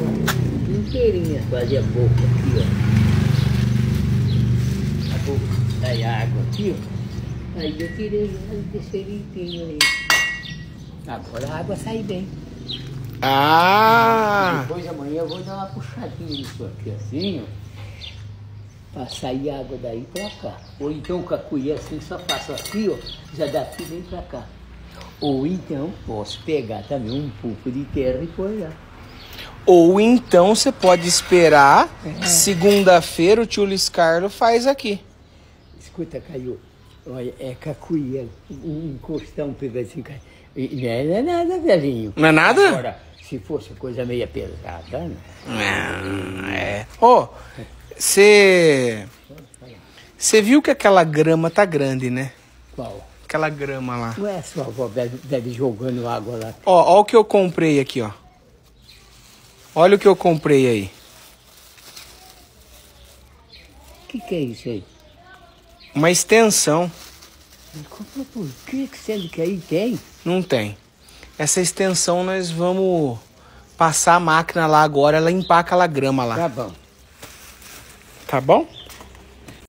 Inteirinha, fazia boca aqui, ó. A boca, sai a água aqui, ó. Aí eu tirei desse limpinho aí. Agora a água sai bem. Ah! Depois amanhã eu vou dar uma puxadinha nisso aqui assim, ó. Pra sair a água daí pra cá. Ou então com a colher assim, só faço aqui, ó. Já daqui vem pra cá. Ou então posso pegar também um pouco de terra e pôr lá. Ou então você pode esperar, segunda-feira o tio Luiz Carlos faz aqui. Escuta, Caio, olha, é cacuia, um encostão pegou assim, não é nada, velhinho. Não é nada? Agora, se fosse coisa meio pesada, né? Ô, você viu que aquela grama tá grande, né? Qual? Aquela grama lá. Não é sua avó deve jogando água lá. Ó o que eu comprei aqui, ó. Olha o que eu comprei aí. O que é isso aí? Uma extensão. Comprou por quê? Que sendo que aí tem? Não tem. Essa extensão nós vamos passar a máquina lá agora, limpar aquela grama lá. Tá bom. Tá bom?